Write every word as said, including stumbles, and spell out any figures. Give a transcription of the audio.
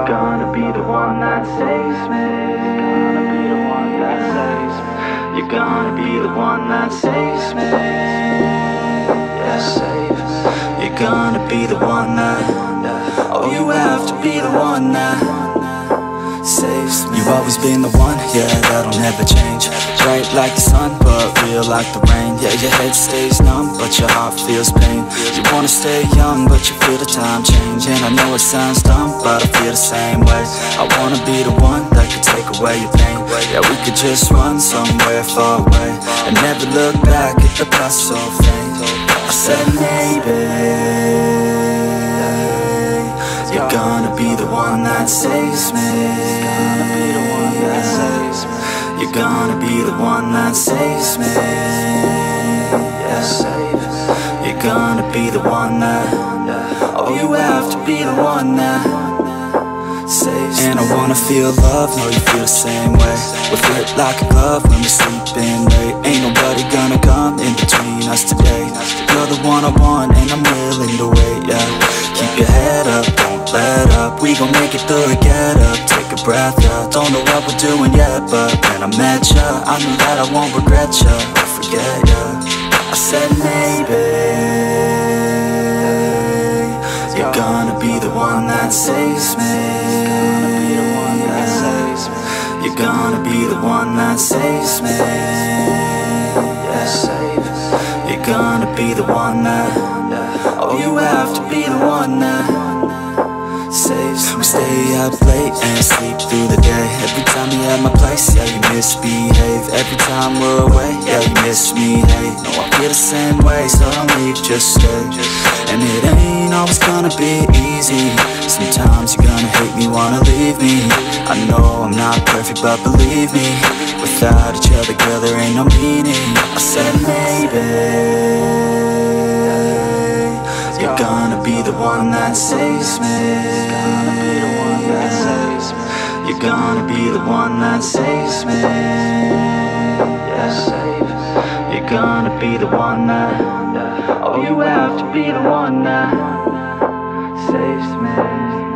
You're gonna be the one that saves me. You're gonna be the one that saves me. Yeah, save. You're gonna be the one that, oh, you have to be the one that saves me. You've always been the one, yeah, that'll never change. Bright like the sun, but real like the rain. Yeah, your head stays numb, but your heart feels pain. You wanna stay young, but you feel the time change. And I know it sounds dumb, but I feel the same way. I wanna be the one that could take away your pain. Yeah, we could just run somewhere far away and never look back at the past so faint. I said maybe you're gonna be the one that saves me. You're gonna be the one that saves me. Yeah, save. You're gonna be the one that, oh, you have to be the one that saves me. And I wanna feel love, know you feel the same way. We fit like a glove when we're sleeping late. Ain't nobody gonna come in between us today. You're the one I want and I'm willing to wait, yeah. Keep your head up, don't let up. We gon' make it through it, get up, take a breath, yeah. Don't know what we're doing yet, but when I met ya, I knew that I won't regret ya or forget ya. I said maybe you're gonna be the one that saves me. You're gonna be the one that saves me. Yeah, save. You're gonna be the one that, oh, you have to be the one that saves me. We stay up late and sleep through the day. Every time you're at my place, yeah, you misbehave. Every time we're away, yeah, you miss me, hey. No, I feel the same way, so don't leave, just stay. And it ain't always gonna be easy. Sometimes you're gonna hate me, wanna leave me. I know I'm not perfect, but believe me, without each other, girl, there ain't no meaning. I said maybe you're gonna be the one that saves me. You're gonna be the one that saves me. Yeah, save. You're gonna be the one that, oh, you have to be the one that saves me.